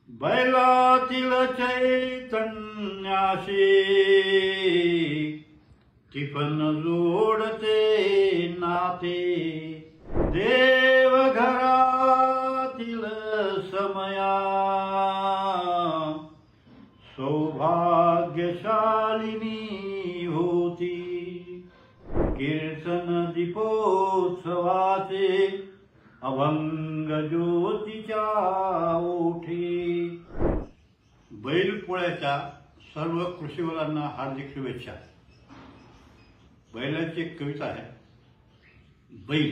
बैलातील चैतन्याशी tiffin जोडते नाते, देवघरातील समया सौभाग्यशालिनी होती। कीर्तन दीपोत्सवाचे अभंग ज्योतीच्या ओठी। बैलपोळ्याच्या सर्व कृषीवरांना हार्दिक शुभेच्छा। बैलाची एक कविता आहे। बैल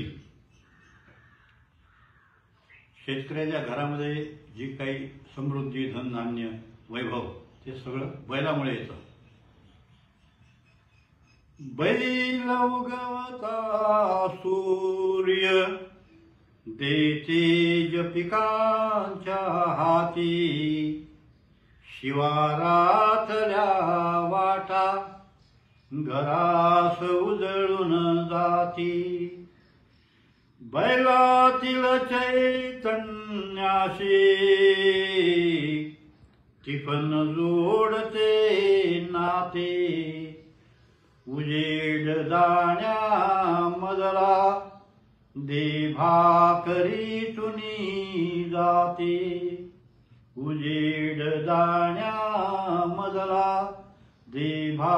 शेतकऱ्याच्या घरामध्ये जी काही समृद्धी, धनधान्य, वैभव ते सगळं बैलामुळे येतं। बैल उगवता सूर्य देतेज पिकांच्या हाती, शिवारातल्या वाटा घरास उजळून जाती। बैलातील चैतन्याशी टिफन जोडते नाते, उजेड दाण्यामधला दे भाकरीतुनी जाते। उजेड दाण्यामधला दे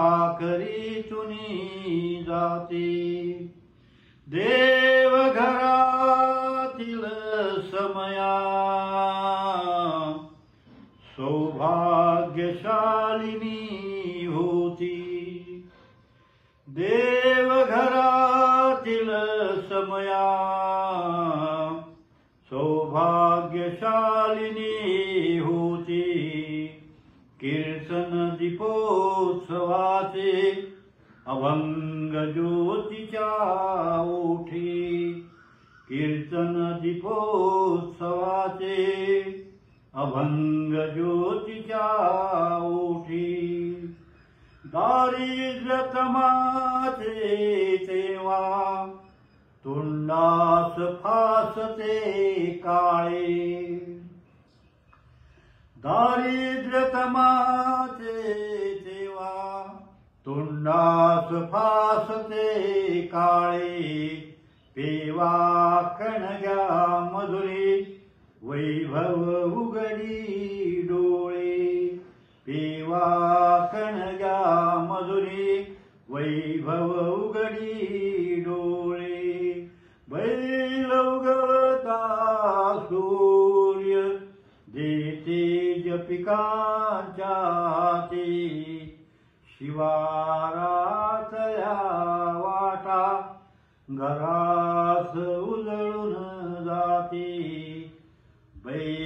भाकरीतुनी जाते। देवघरातील समया सौभाग्यशालिनी होती। देवघरातील समया सौभाग्यशालिनी होती। कीर्तन दीपोत्सवाचे अभंग ज्योतीच्या ओठी। कीर्तन दीपोत्सवाचे अभंग ज्योतीच्या ओठी। दारिद्र्यतमाचे तेव्हा तोंडास फासते काळे। दारिद्र्यतमाचे तेव्हा तोंडास फासते काळे। पेवा कणग्या मधुरी वैभव उघडी डोळे। पेवा कणग्या मधुरी वैभव उघडी डोळे। बैल उगवता सूर्य देतेज पिकांच्या हाती, शिवारातल्या वाटा घरास उजळून जाती। बैल